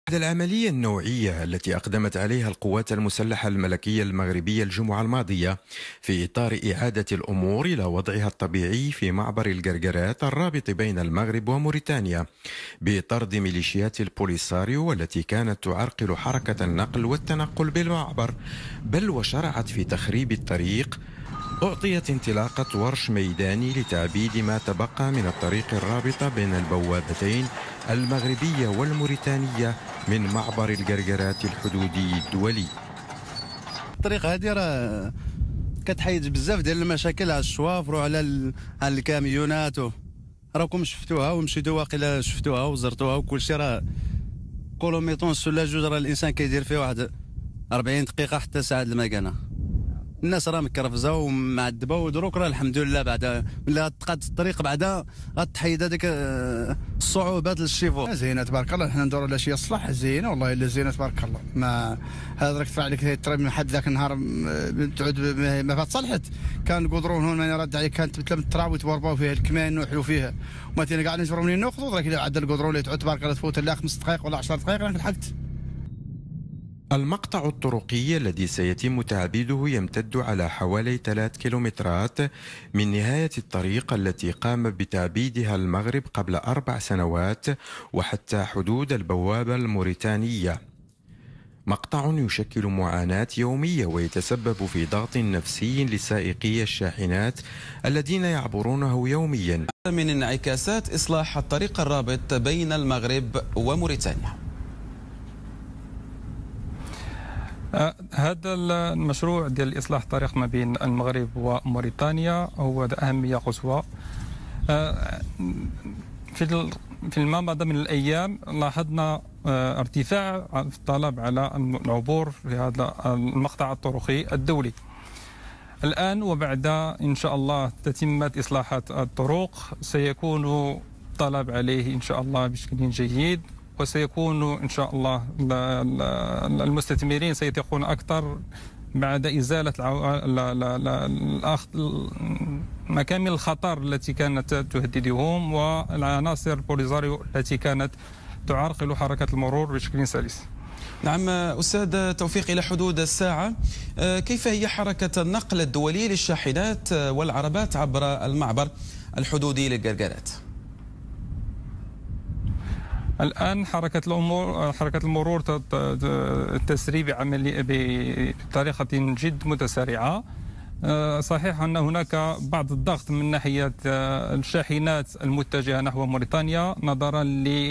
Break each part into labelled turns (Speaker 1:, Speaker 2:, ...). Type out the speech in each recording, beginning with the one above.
Speaker 1: العملية النوعية التي أقدمت عليها القوات المسلحة الملكية المغربية الجمعة الماضية في إطار إعادة الأمور إلى وضعها الطبيعي في معبر الجرجرات الرابط بين المغرب وموريتانيا بطرد ميليشيات البوليساريو والتي كانت تعرقل حركة النقل والتنقل بالمعبر بل وشرعت في تخريب الطريق، أعطيت انطلاقة ورش ميداني لتعبيد ما تبقى من الطريق الرابطة بين البوابتين المغربية والموريتانية من معبر الجرجرات الحدودي الدولي.
Speaker 2: الطريق هذه راه كتحيد بزاف ديال المشاكل على الشوافر وعلى على الكاميونات راكم شفتوها ومشيتوا واقيلا شفتوها وزرتوها وكل شيء. راه قولوا ميطون ولا جوج راه الانسان كيدير فيه واحد 40 دقيقه حتى ساعه المكانه. الناس راه مكرفزه ومعذبه ودروك راه الحمد لله بعدا ملي تقاد الطريق بعدا غتحيد هذيك الصعوبات للشيفور.
Speaker 3: زينه تبارك الله، حنا ندوروا على شي يصلح زينه والله الا زينه تبارك الله. ما هذا راك تدفع عليك التراب من حد ذاك النهار تعود ما فات صلحت. كان القدرون هون ماني رد عليك كانت مثل التراب وتوربوا فيها الكمان نوحلوا فيها وما تينا كاع نجبروا منين ناخذوا. راك اذا عدى القدرون اللي تعود تبارك الله تفوت لا 5 دقائق ولا 10 دقائق راك لحقت.
Speaker 1: المقطع الطرقي الذي سيتم تعبيده يمتد على حوالي 3 كيلومترات من نهاية الطريق التي قام بتعبيدها المغرب قبل 4 سنوات وحتى حدود البوابة الموريتانية. مقطع يشكل معاناة يومية ويتسبب في ضغط نفسي لسائقي الشاحنات الذين يعبرونه يوميا.
Speaker 4: من انعكاسات إصلاح الطريق الرابط بين المغرب وموريتانيا.
Speaker 5: هذا المشروع ديال إصلاح الطريق ما بين المغرب وموريتانيا هو ذا أهمية قصوى. في ما مضى من الأيام لاحظنا ارتفاع في الطلب على العبور في هذا المقطع الطرقي الدولي. الآن وبعد إن شاء الله تتمة إصلاحات الطرق سيكون الطلب عليه إن شاء الله بشكل جيد، وسيكون إن شاء الله المستثمرين سيثقون أكثر بعد إزالة مكامن الخطر التي كانت تهددهم والعناصر البوليساريو التي كانت تعرقل حركة المرور بشكل سلس.
Speaker 4: نعم أستاذ توفيق، إلى حدود الساعة كيف هي حركة النقل الدولي للشاحنات والعربات عبر المعبر الحدودي للجرجرات؟
Speaker 5: الآن حركة المرور تسري بطريقة جد متسارعة. صحيح أن هناك بعض الضغط من ناحية الشاحنات المتجهة نحو موريتانيا نظرا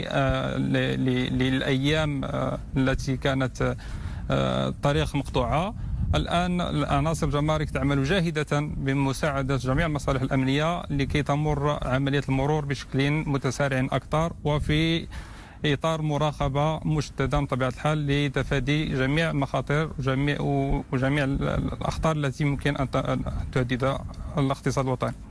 Speaker 5: للأيام التي كانت الطريق مقطوعة. الآن العناصر الجمارك تعمل جاهدة بمساعدة جميع المصالح الأمنية لكي تمر عملية المرور بشكل متسارع أكثر وفي إطار مراقبة مشددة بطبيعة الحال لتفادي جميع المخاطر وجميع الأخطار التي يمكن أن تهدد الاقتصاد الوطني.